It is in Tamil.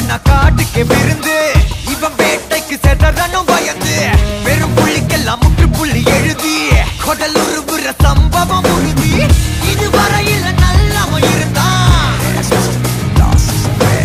காட்டுக்கு விருந்து இவன் வேட்டைக்கு செதறனும் பயந்து வெறும் புள்ளிக்கெல்லாம் முற்று புள்ளி எழுதி கொடலு